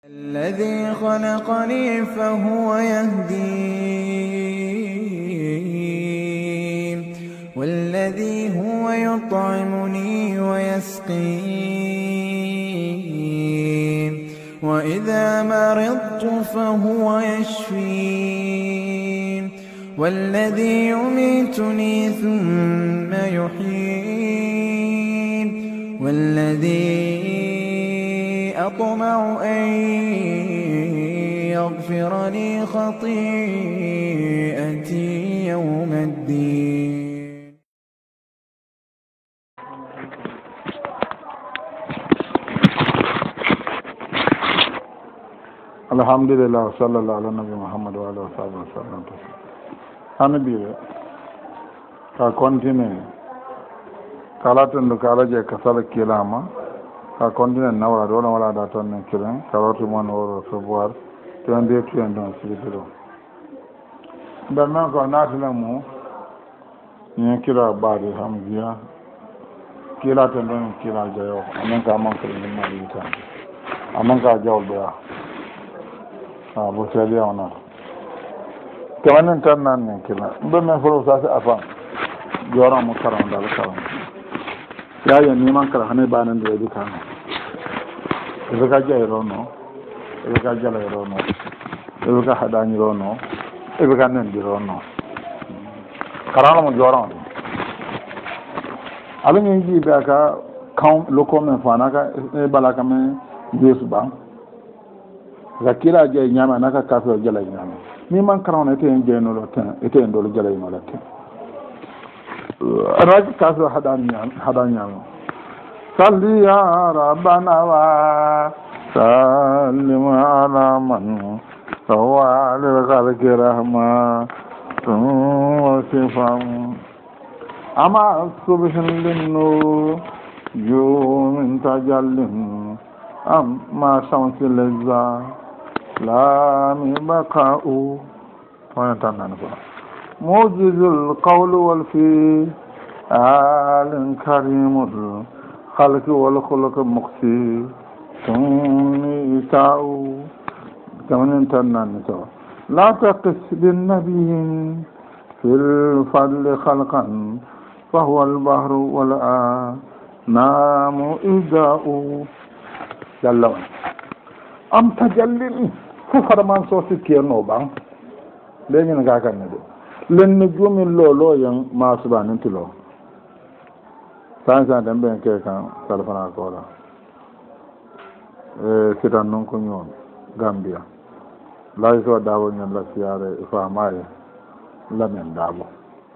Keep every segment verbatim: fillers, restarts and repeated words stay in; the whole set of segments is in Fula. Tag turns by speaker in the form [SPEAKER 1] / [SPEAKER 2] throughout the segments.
[SPEAKER 1] الذي خلقني فهو يهدين والذي هو يطعمني ويسقين وإذا مرضت فهو يشفين والذي يميتني ثم يحيين والذي أطمع أن يغفر لي خطيئتي يوم الدين.
[SPEAKER 2] الحمد لله وصلى الله على النبي محمد وعلى آله وصحبه وسلم. أنا بير ka continue kala tun kala je kasala kilama ka continue na wala do wala da ton ne kiran karoti mon woro so boar ton de tu en don sibiro dan na ko na tuna mu ni kira bari hamziya kila ton don kila jayo anan ka man ko ni mari ta anan ka jaw do ya ah bo sele ona kamanin tan nan ne kila ndo men folo sa sa afa jora mu karam dal karam ya ya ni man kala hane banan da yadi kan ebe ka jay rono ebe ka jala rono ebe ka hadani rono ebe ka nan di rono karama mu jora ala ni ji ba ka kan loko men fana ka e bala ka men yesu ba la kila jay nyama naka ka so jala nyama ni man karam ne te en no lo tan ete en do lo jala no la tan راجع كاسو حدانيان حدانيان صلي يا ربنا وسلم على من هو على الخلق رحمة وصفا أما الصبح للنور يوم تجل أما شمس اللذة لا من بقاء موجز القول والفعل آل كريم الخلق والخلق مقصي سنيتاء كمن انتنا نتوى لا تقس بالنبي في الفضل خلقا فهو البحر والآنام إداء جلوان أم تجلل ففرمان صوتي كيرنو بان لين نغاكا ندو len jumi lo lo yang masuba nintilo sansa dembe ke kan salfana ko la e sitan non ko nyon gambia la so dawo nyon la siare fa maye la men dawo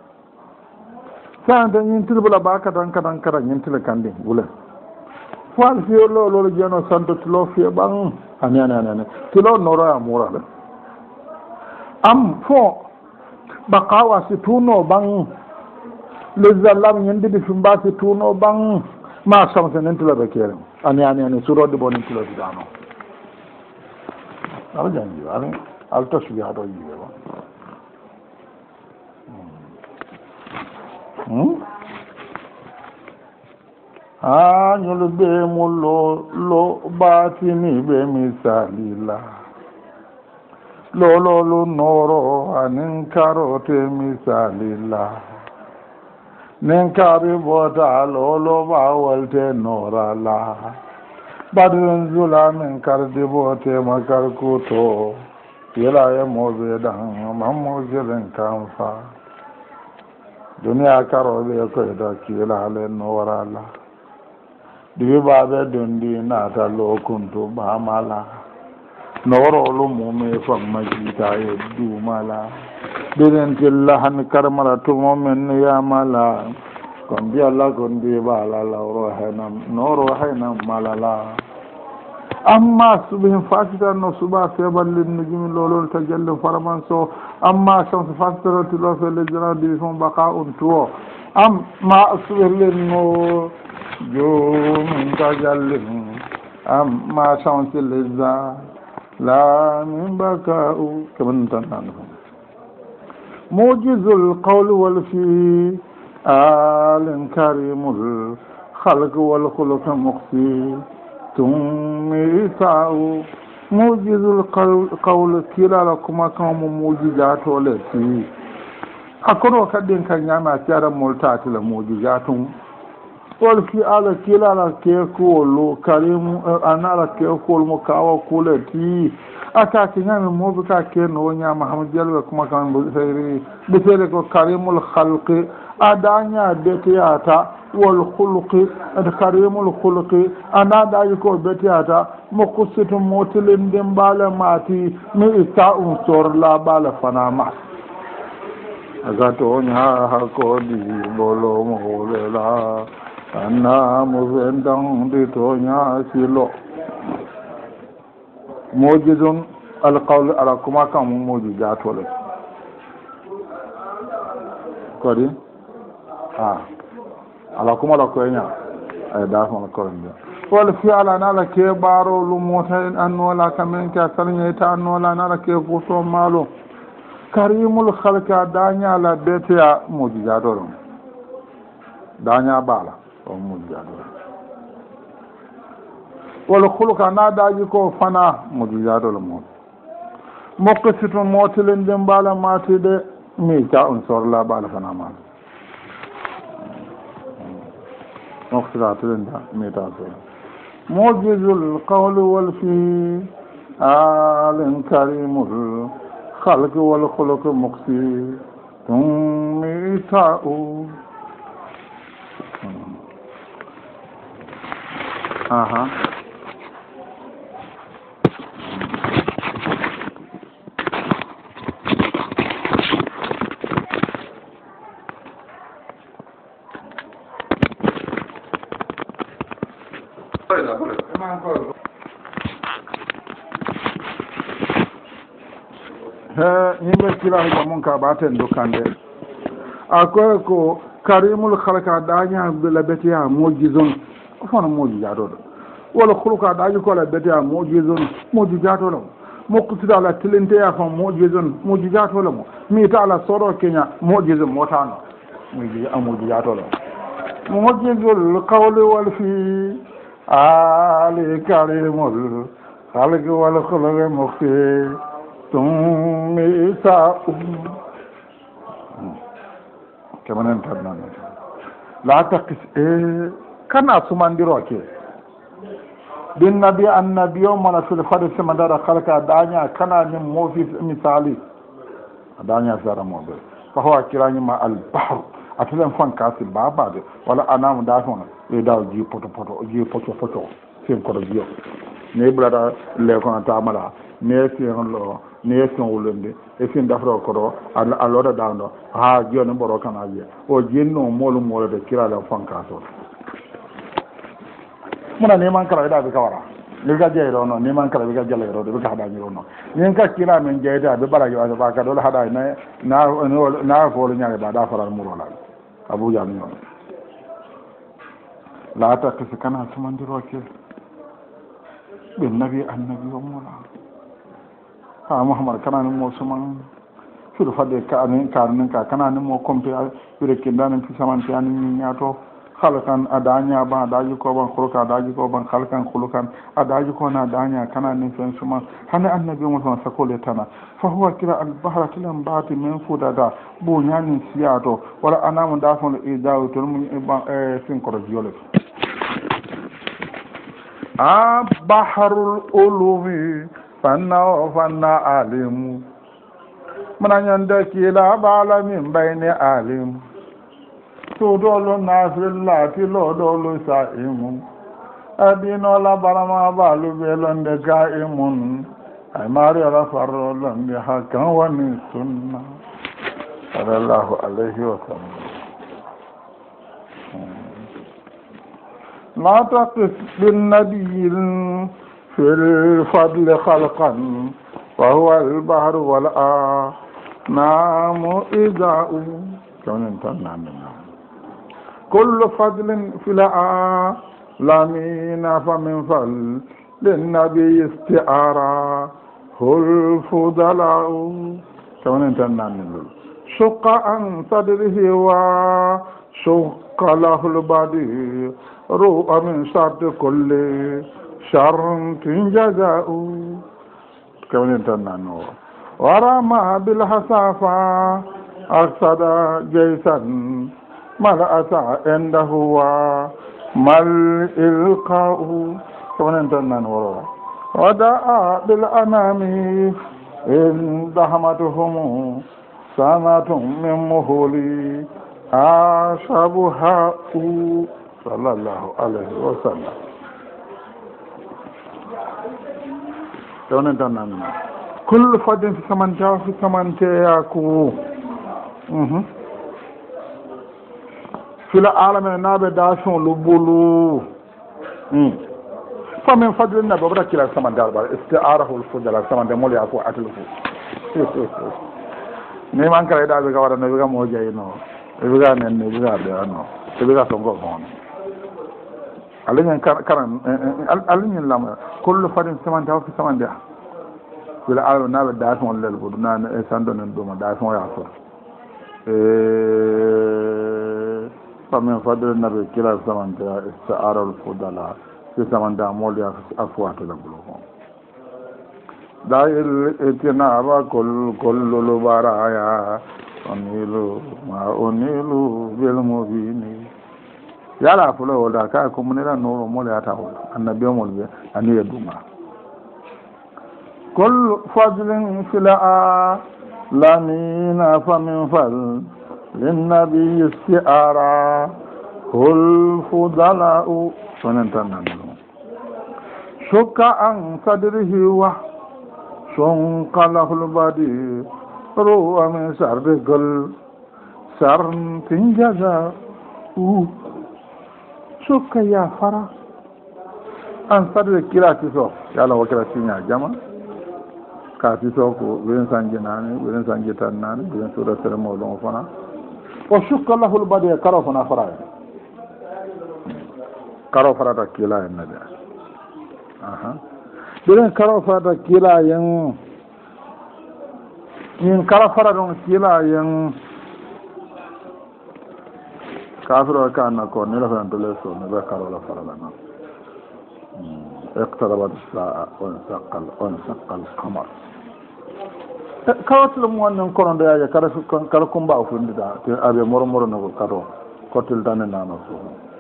[SPEAKER 2] santa nintilo bula baka tan kadan kadan nintilo kandi bula fal fi lo lo jeno santo tilo fi bang ani ani ani tilo noro amura la am fo bakawa si tuno bang le zalam nyandi di fimba si tuno bang ma samse nentula bekere ani ani ani suro de bon nentula di dano ala jangi ala alto subi hado yiwe ba hmm ah nyolo be mo lo lo batini be misalila lolo lo noro anin karote misalila nen kari bota lolo bawalte nora la badun zula min kardi bote makar kuto yela ya mobe dan mammo jiren kanfa dunia karo be ko da kila le nora la dibi babe dundi na ta lo kunto ba mala noro lo mume fam majita e du mala denen tilla han karmara to momen ya mala kon bi alla kon bi bala la ro hanam noro hanam malala amma subhin fasita no suba febalin nujum lolol tajallu farman so amma shams fasita to lo fe le jara di fon baqa un to am ma subhin no jo min tajallu am ma shams leza لا من بكاء كمن تنانه موجز القول والفعل آل كريم الخلق والخلق مخفي ثم يسعوا mujizul qawl kilala kuma kan mu mujizato le ti akono kadin kan nyama tiara multati la mujizatun wal fi ala kilala ke ko lo karim anala ke ko mo kawa kule ti aka kinyami mo buka ke no nya Muhammad jalwa kuma kan bu sayri bi tere ko karimul khalqi adanya betiyata wal khuluqi ad karimul khuluqi anada yiko betiyata muqsitu motilin dem bala mati mi ita un sor la bala fanama agato nya ha ko di bolo mo la anna mo vendang di to nya silo mojizun alqawl ala kuma kan mojizato le kodi ah ala kuma la ko nya ay da ko ko nya wal fi ala nala ke baro lu mota an wala kamen ka salnya ta an wala nala ke ko to malo karimul khalqa danya la betia mujizato ron danya bala o mujizato wal khuluqa na daji ko fana mujizato lo mo mokkitun motilen dem bala mati de mi ta on sorla bala fana ma مقصرات لنا ميتاثر موجز القول والفي آل كريم الخلق والخلق مقصي ثم ميتاء اها yimɓe kilahi jamon ka ɓaten dokkande akoye ko karimul halka daña la beteya mojizon fono moji jatoɗo walla hulka dañi ko la beteya mojizon moji jatoɗo mokkutida ala tilinteya fon mojizon moji jatoɗo mo mita ala soɗo keña mojizon motano moji jatoɗo mojizol kawle wal fi ali karimul halki wal hulke mokti tum isa kemanen tannan la taqis e kana sumandiro ke bin nabi annabiyo mana fil fadl samandara khalqa danya kana nim mofi misali danya sara mobe fa huwa kirani ma al bahr atulen fan kasi baba de wala anam da fona e daw ji poto poto ji poto poto sen ko do ne brada le ko ta mala ne sen lo ne son wulende e fin dafro ko do alora dawno ha joni boro kana je o jenno molu molo de kirala fanka to muna ne man kala da be kawara ne ga je ro no ne man kala be ga jale ro de be ka da ni ro no ne ka kira men je da be bara yo ba ka do la hada na na na fo lu nyaare ba da faral muro la abu jam no la ta ke kana sumandiro ke be nabi annabi wa mola ha muhammad kana ni mo suman firu fade ka anen karnin ka kana ni mo kompe fure kindan fi samanti an ni nyato khalqan adanya ba daji ko ban khuluka daji ko ban khalqan khulukan adaji ko na danya kana ni fen suma hana annabi mo sama sakole tana fa huwa kira al bahra tilam baati min fudada bu nyani siyato wala anamu dafon e dawo to mu e fin ko jole a baharul ulumi fanna o fanna alimu mana nyanda kila bala min bayni alimu to dolo nasrilla ti lo dolo saimu adino la barama balu belonde gaimun ay mari ala farro lande hakan wani sunna sallallahu alaihi wa sallam la taqis bin nabiyyin في الفضل خلقا وهو البحر والأنام إذاء كل فضل في العالمين فمن فضل للنبي استعارة الفضلاء شق عن صدره وشق له البديع روح من شرط كل شرط جزاء kawnin tan nano warama bil hasafa aksada jaysan mal asa indahu wa mal ilqa'u kawnin tan nano wada'a bil anami in dahmatuhum sanatum min muhuli ashabuha sallallahu alaihi wasallam kawnin tan nano kullu fadin fi samanta fi samante yaku mhm fila alamin nabe dashon lubulu mm famin fadlin na babra kila samanta bar isti'arahu al-fudala samanta mol yaku atlufu ne man kala da be gawara no be ga mo jeyno be ga nen ne be ga be no be ga songo gon alin karan alin lam kullu fadin samanta fi samanta wala alo naɓe daton lel ɓuɗu nane e sandonen ɗuma daton yaso e famin fadire naɓe kila samante sta arol fudala si samante a molde a fuwatole ɓulo ko da itinaba kol kollulu baraya onilu ma onilu belmobini yala fulo wolda ka communera noro mole ata wol annabiyomol ɓe aniye ɗuma كل فضل في العالمين فمن فضل للنبي استعارة كل فضلاء فننتنا شك عن صدره وشنق له البديع روى من سرد قل سرن تنجزا شك يا فرا عن صدر كراتي سو يلا وكراتي يا جماعة kaati to ko wen sanje nane wen sanje tan nane wen sura sere mawlon fana o shukka lahul badi karo fana fara karo fara ta kila en nabe aha beren karo fara ta kila yen yin karo fara don kila yen kafiro kana ko ne la fan dole so ne ba karo la fara la na اقتربت الساعة وانشق وانشق القمر kawatul mo non kono do yaaje kala kala kumba o fundita te abe moro moro no karo kotel tan nano so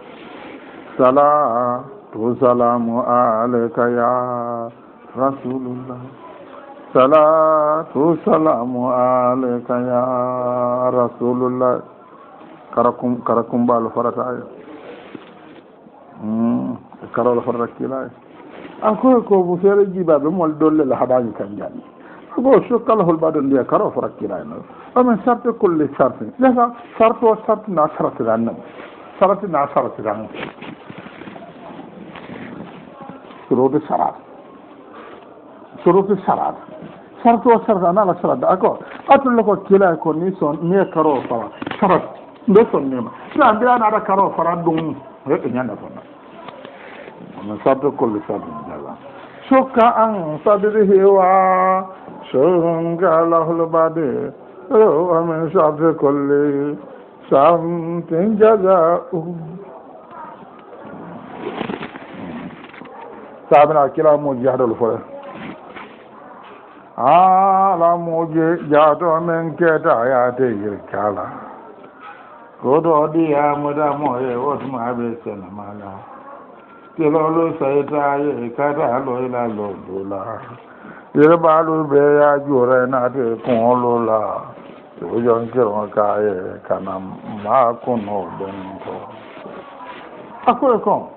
[SPEAKER 2] sala tu salamu alayka ya rasulullah sala tu salamu alayka ya rasulullah karakum karakum bal farata ay mm karo la farata kilay ako ko bu fere jibabe mol dolle la hadani kan jani ko shukka lahul badun dia karo farak kirayno amen sarte kulli sarte lesa sarto sarte na sarte ranna sarte na sarte ranna surutu sarat surutu sarat sarto sarte na la sarat ako atul ko kila ko ni son ni karo fara sarat do son ni ma sa ndira na da karo fara dum rek nyanda fona amen sarte kulli sarte jalla shukka an sadrihi wa شنق له البديع ومن شر كل سمت جزاؤه سابنا كلا مجهد الفرق على مجهد من كتا ياتي الكلا قدو ديا مدى موية واسمع بسنة مالا تلولو سيطايا كتا لويلا لولا yirbalu be ya jure na de kun la to yon kiro ka e kana ma kuno den ko ako ko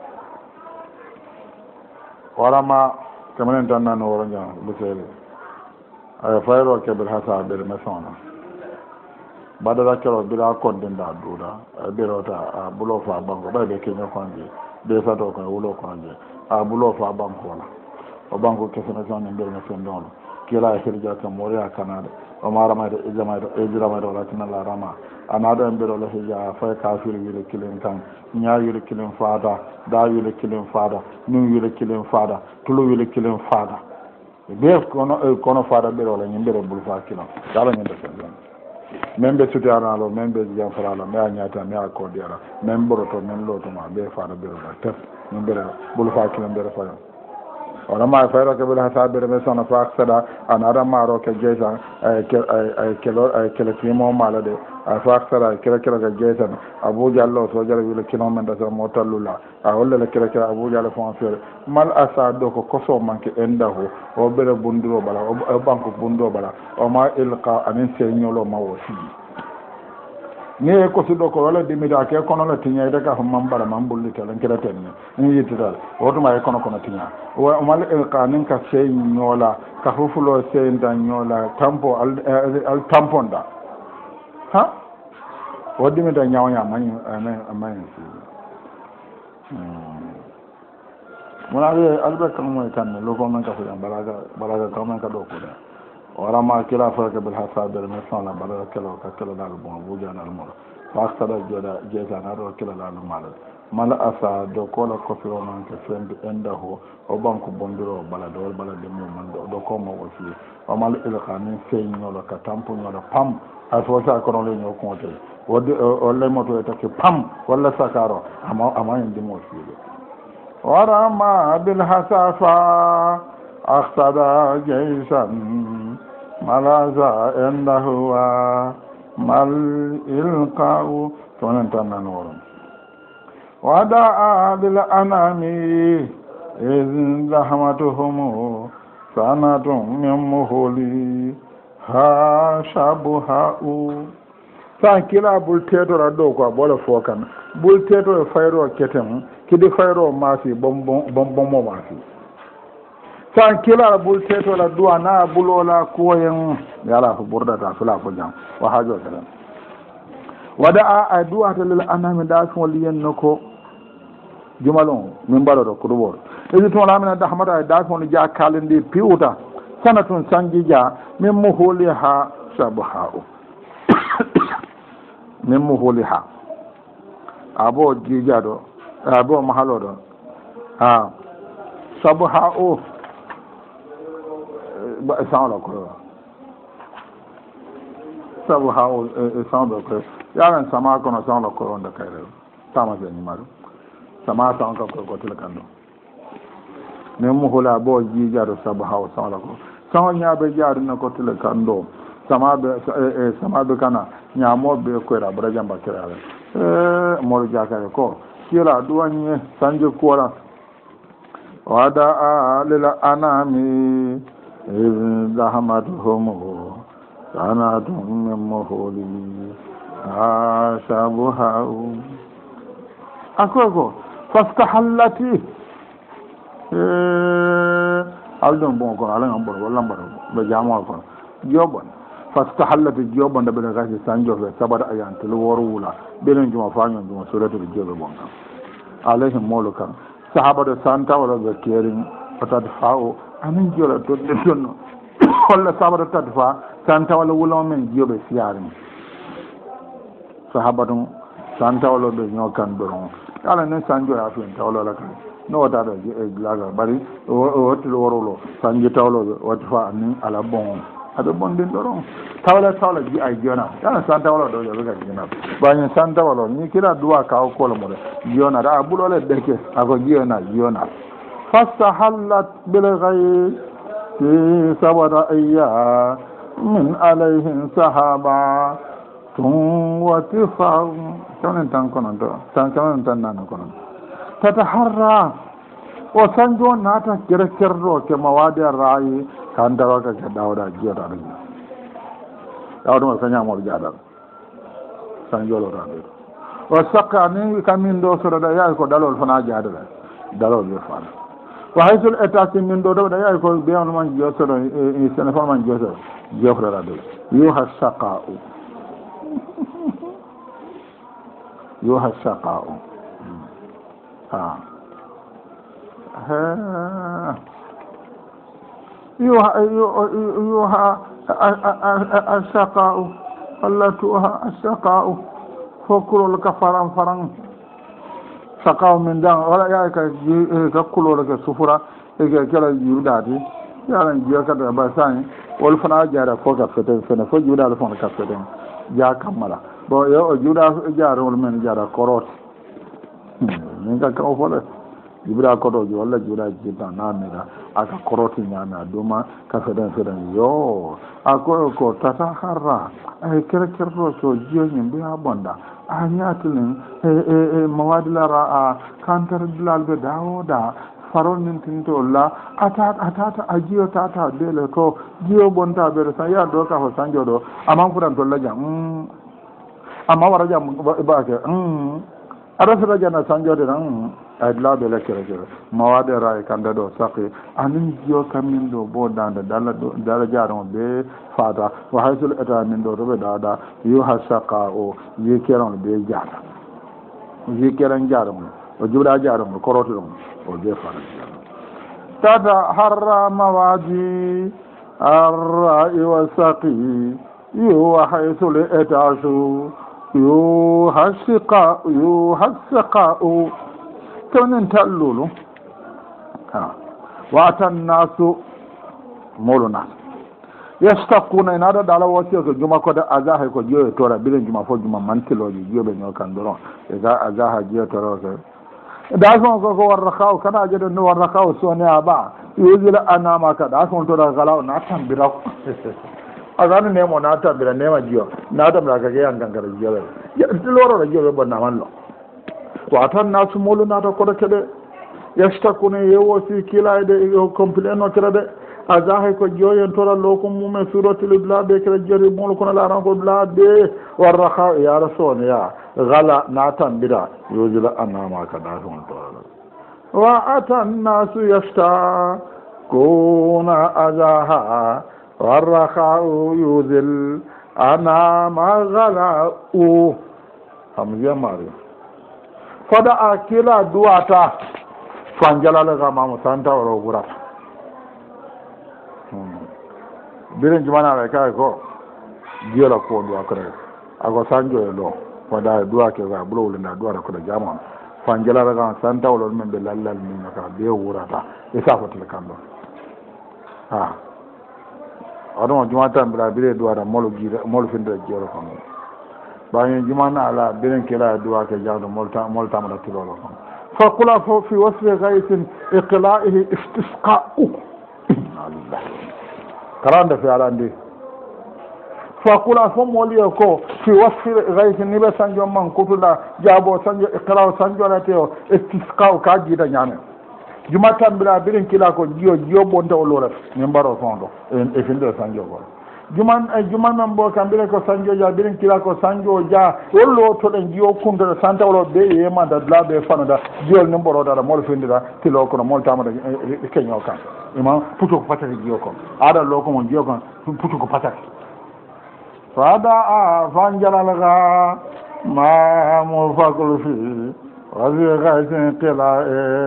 [SPEAKER 2] warama kamanen tan nan woro nya busele ay fayro ke bil hasa bil masona badala kero bila ko den da dura be rota bulo fa bango ba be kenya kwanje be sa to ko wulo kwanje a bulo fa bango la o banko kesena joni nder me fen don kila e hirja ka mori a kanade o marama de ejama de ejama de wala tinala rama anado en bero la hija fa kafir wile kilen kan nya wile kilen fada da wile kilen fada nin wile kilen fada tulu wile kilen fada be kono kono fada bero la nyimbere bulfa kilan dala nyinde fen don membe sutiara lo membe jam farala me anyata me akodiara membro to men lo to ma be fada bero la tef nyimbere bulfa kilan bero fa wala ma fayro ke bila sabir me sona fa aksada anara maro ke jesa ay kelo ay kelo timo mala de fa aksada kelo kelo ke jesa abu jallo so jara wila kino men da mo tallula a wala le kelo kelo abu jallo fon fere mal asado ko koso manke endaho o bere bunduro bala o banko bundo bala o ma ilqa anin senyolo ma wosi ni ko su do ko wala dimida ke kono la tinya de ka man bara man bulli telen kira tenne ni yittal woto ma kono kono tinya o mal ilqa nin ka senyola ka fufulo senda nyola tampo al, al tamponda ha o dimida nyawnya man man si mona be albe kan mo tan lo ko man ka fu balaga balaga ka man ka do ko da wala ma kila fa ka bil hasadir me sona balaga kala ka kala dal bon bu jana al mo fa sada joda jeza na do kala dal mal mal asa do ko la ko fi man ka fend endaho o banko bondiro bala do bala de mo man do ko mo o fi o mal il khani feño la ka tampo no la pam a fo sa ko no le ñoo ko te wodi o le moto e take pam wala sakaro ama ama indi mo fi ورمى بالحسافة أخطد جيشا ملاذا عنده مل إلقاء تنتنا نور ودعا بالأنام إذ زحمتهم سنة من مهولي ها شبهاء san kila bul teto ra do ko bola fokan bul teto e fayro ketem kidi fayro masi bom bom bom mo masi san kila bul teto la duwa na bulola koyen yala ko burda ta sula ko jam wa hajo kala wada a duwa ta lil anami da ko liyen nako jumalon min balo do ko do bor e to la mina da hamata da ko ni ja kalindi piuta sanatun sangija min muhuli ha sabha'u min muhuliha abo jijado abo mahalodo ha sabha o ba sawla ko sabha o sawla ko yaran sama ko no sawla ko onda kayre sama be nimaru sama sawla ko ko tilakando min muhula abo jijado sabha o sawla ko sawnya be jaru na ko tilakando sama be sama be kana nyamo be ko ra bra jamba kira eh mol jaka ko kila duanye sanje kola wada lil anami zahmatuhum sanatun min muhuli ashabuha akoko fastahallati eh aldon bon ko ala ngam bon wala mbaro be jamo ko jobon fastahallati jobon da be ga ci sanjo fe sabada ayan to worwula benen juma faño juma suratu jobe bon alayhi molukan sahaba de santa wala be kerin fatad fao amin jola to de donno wala sahaba de tadfa santa wala wula men jobe siyarin sahaba dum santa wala be nyokan doron kala ne sanjo ya fin tawla la kan no wata da laga bari o to worwulo sanjo tawlo watfa anin ala bon abe bondin doron tawla tawla ji ay jona yana santa wala do yo ga jina bañi santa wala ni kira duwa ka ko lo mo jona da bulole deke ako jona jona fastahallat bil ghayb fi sabara ayya min alayhim sahaba tun wa tifa tanen tan kono do tan tan tan nan kono tataharra o sanjo nata kere kerro ke mawadi rai kan dawa ka dawda jota do dawdo ma kanya mo jadal sanjo lo rabe o sakka ni kamin do so da ya ko dalol fana jadal dalol be fana wa haytul etati min do da ya ko be on man jo so do e sene fa man jo so jo ko rabe yo hasaqa'u yo hasaqa'u ha ha يوها يوها الشقاء ولا توها الشقاء فكر الكفران فران شقاء من دان ولا ياك ككلو لك سفرا كلا يوداتي يالا جيكا باسان wol fana jara ko ka fete fene fo juda la fona ka fete ja kamala bo yo juda jara wol men jara korot min ka ko fole jibira koto ji walla jibira jibta namira aka koroti nyame aduma ka feden feden yo ako ko tata harra ay kere kerro to jiyo nyimbe abonda a nyatilin e e e mawadila a kantar dilal be dawoda farol nin tinto la ata atata ajiyo tata dele ko jiyo bonta be sa ya do ka ho sanjo do amam furan to laja mm amma wara jam ba ke mm ara sa jana sanjo de nan adla be la kere kere mawade ra e kanda do saqi anin jiyo kamin do bo danda dala do dala jaron be fata wa haysul eta min do be dada yu hasaqa o yi keron be jata yi keran jaron o jura jaron ko roto o be fara tata harra mawaji arra wa saqi yu haysul eta su yu hasaqa yu hasaqa o tonin tallulu ha watan nasu moluna yastakuna ina da dala wasi ko juma ko da azaha ko jiyo tora bilin juma fo juma mantiloji jiyo be nyokan doron e ga azaha jiyo tora ko da so ko ko warra khaw kana jado no warra khaw so ne aba yuzila anama ka da so to da galaw na tambira azanu ne mo na tambira ne ma jiyo na tambira ka ga gangara jiyo ya tiloro da jiyo be na manlo watan nasu moluna ta ko da kede yastakuna yewo si kilayde complain no kede azahay ko joyen tora lokum mumen suratul blade kala jari mol kono la ran ko blade warraha ya rasul ya gala natan bida yuzila anama ka da hon tora wa atan nasu yasta kuna azaha warraha yuzil anama gala u hamziya mari fada akila duata fanjalala ga mamu santa waro burata birin jumana la kai ko diola ko do akre ago sanjo lo fada duwa ke ga bulo na duwa ko da jama fanjalala ga santa waro men be lallal min ka be wurata e sa ko tele kando ha adon jumata mbra bire duwa da molo gira molo finde jero ko bayan jumana ala birin kila duwa ke jawdo molta molta mala tilolo ko فقل في وصف غيث إقلائه استسقاء الله كلام في عندي فقل فم وليكو في وصف غيث نبي سانجو من كتلا جابو سانجو إقلاء سانجو نتيو استسقاء كاجيدا نيامه juma tambira birin kila ko jiyo jiyo bonta o lora min baro fondo e finde sanjo ko juman e juman nan bo kambire ko sanjo ja birin kila ko sanjo ja wollo to den jiyo kunta santa wolo be e ma da la be fanada jiyo nan boro da mo findira tilo ko mo tamada e kenyo kan imam puto ko patati jiyo ko ada lo ko mon jiyo kan puto ko patati fada a vanjalalaga ma mo fakul fi wa bi ghaitin qila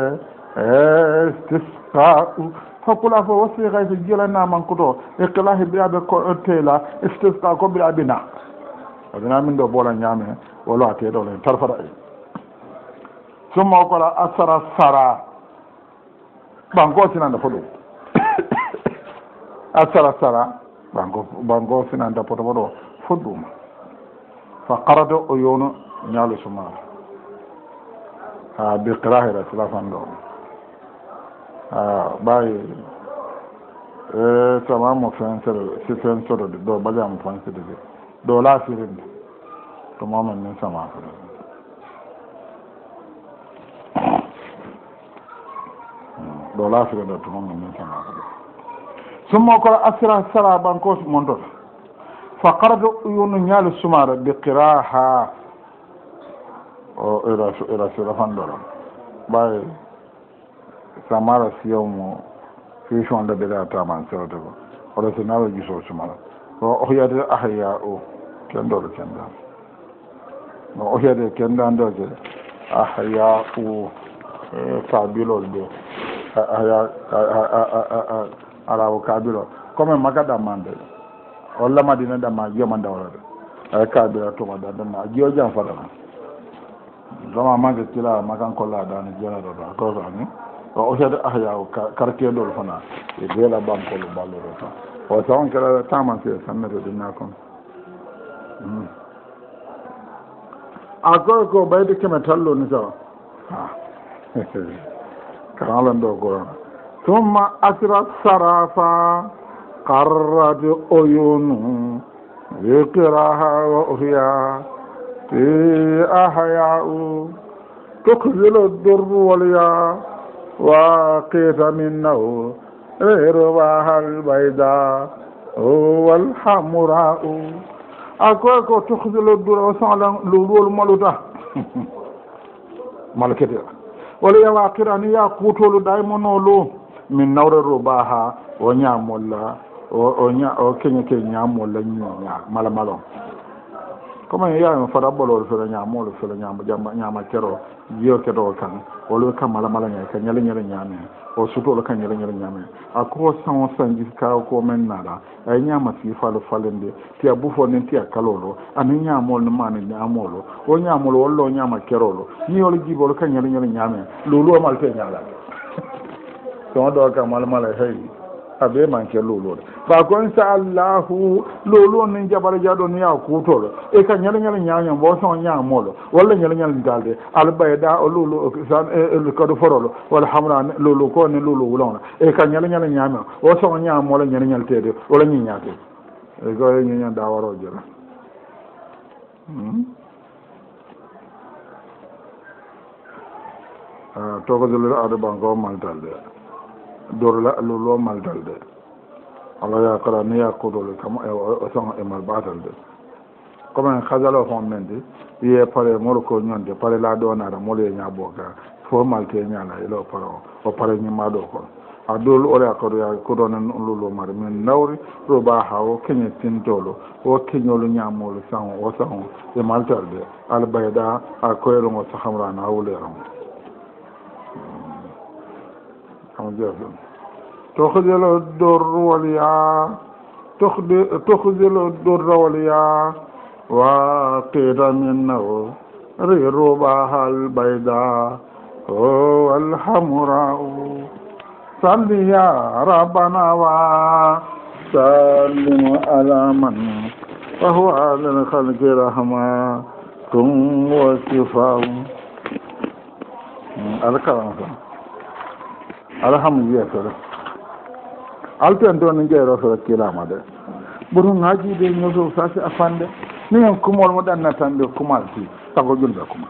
[SPEAKER 2] istisqa fakula fo wasi ghaitin jila na man kuto iqlahi bi abe ko tela istisqa ko bi abina adana min do bola nyame wala te do len tarfara summa ko la asara sara bango sinanda fodo asara sara bango bango sinanda fodo fodo fodum fa qarada uyunu nyalu suma ha bi qirahi rasulullah ah bay eh sama mo fensere si fensere do baga mo fensere do la firin to mama ne sama ko do la firin to mama ne sama ko summa ko asra sara banko mondo fa qaradu yunu nyalu sumara bi qiraha o era era sura fandoro bay samara siyomo fishon da bida ta man sarata ko ora se nawo giso sumara ko o yade ahya o kendo do kenda no o yade kenda ndo je ahya o fabilo do ahya ara o kabilo comme magada mande walla madina da ma yo manda wala ay kabilo to ma da ma jiyo jam fara dama mande tila makan kolla da ni jona do ko ko ni o hede ahya o karke dol fana e bela banko lo ballo ta o tawon kala taman se sannato dinna kon a ko ko bayde kema tallo ni so ha karalan do gorona thumma asrat sarafa qarrat uyunu ذكرها وأحيا في أحياء تخزل الدر والياء وقيت منه رواها البيضاء والحمراء أكوكو تخزل الدر وسعلا لولو الملوطة ملكتها والياء واقراني يقوتول دايمونولو من نور رباها ونعم الله o nya o kenya ke nyamo la nya mala malo kuma ya ma fara bolo so nya mo so nya mo jamba nya ma kero jiyo ke do kan o lo kan mala mala nya kan nyale nyale nya me o suto lo kan nyale nyale nya me ako san san ji ka ko men nada ay nya ma fi falo falende ti abu fo nen ti akalolo ani nya mo no mane nya amolo o nya mo lo lo nya ma kero lo ni o lo jibo lo kan nyale nyale nya me lo lo mal te nya la so do ka mala mala hey abe manke lolo ba ko insha Allah lolo nin jabara jado ni ya kutolo e ka nyala nyala nyaanya bo so nya molo wala nyala nyala dalde al bayda o lolo san e ko do forolo wala hamra lolo ko ni lolo wulona e ka nyala nyala nyaama o so nya molo nyala nyala tede wala nyi nyaate e ko nyi nya da waro jara hmm ah to ko dole ado bango mal dalde dorla lolo mal dalde ala ya kala ne ya ko dole kama o son e mal batalde comme khazalo fon mende ye pare mol ko nyonde pare la do na mol ye nya boka fo mal te nya la ilo paro o pare ni ma do ko adol o ya ko ya ko don lolo mar men nawri ro ba hawo kenye tintolo o kenyolo nya mol san o san e mal dalde al bayda a ko ro mo sahamra na wulero تخذل الدر والياء تخذل الدر والياء وقيل منه رباها البيضاء والحمراء صل يا ربنا وسلم على من وهو على الخلق رحمة وشفاء الكلام alhamdulillah alten don nge rasul kilama de buru ngaji de nyoso sasi afande ni en kumol mo dan natande kumal ti tago julbe kuma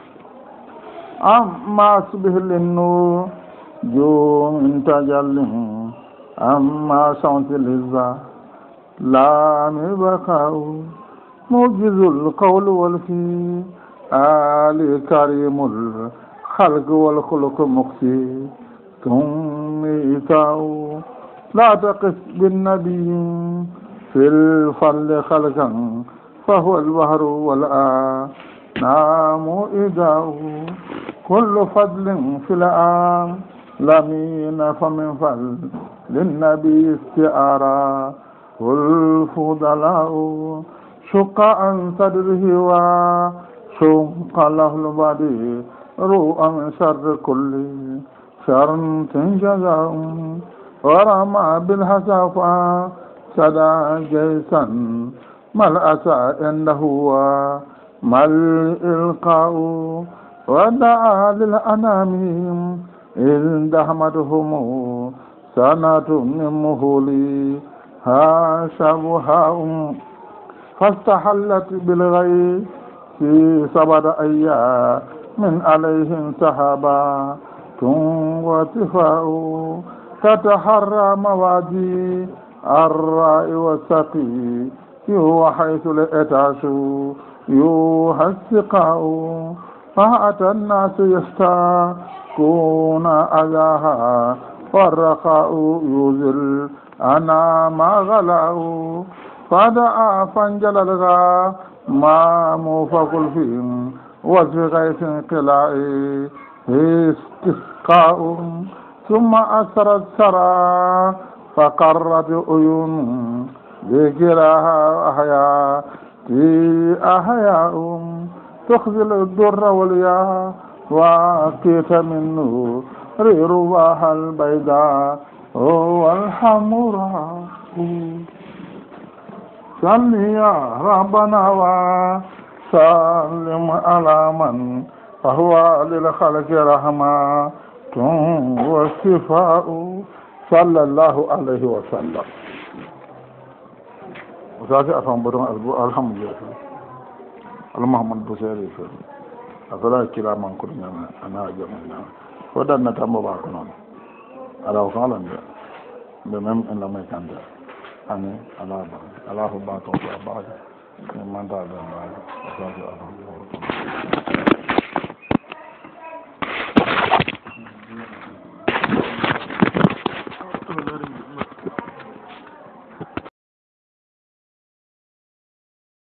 [SPEAKER 2] amma subhilinu jo intajallin amma sawtilizza la mibakau mujizul qawl wal fi ali karimul khalq wal khuluq muqsi تميتاو لا تقف بالنبي في الفل خلقا فهو البحر والآنام إداو كل فضل في الآن لمين فمن فل للنبي استعارا والفضلاء شق عن صدره وشق له البدي روءا شر كل شرط جزاء ورمى بالحسافة سدى جيسا ما الأسى إنه ما الإلقاء ودعا للأنام إذ دحمتهم سنة من مهولي ها شبهاء فاستحلت بالغي في سبع أيام من عليهم سحابا واتفاء تتحرى موادي الراء والسقي يو حيث الاتعاش يوها السقاء فأتى الناس يشتاكون أذاها والرخاء يوزل أنا ما غلاء فدعا فانجل الغا ما موفق فيهم وفي غيث قلائي استسقاء ثم أسرت سرى فقرت عيون ذكرها أحياء في أحياء تخزل الدر والياء وأكيت منه رواها البيضاء والحمراء صل يا ربنا وسلم على من فهو للخلق رحمة والشفاء صلى الله عليه وسلم وساتي أفهم بدون الحمد لله المحمد بسيري في أفلا كلا من كلنا أنا أجمعنا ودنا تامو باكنون على وصالا بمن إن لم يكن أني على على هو باكو باكو من من تعلم وساتي أفهم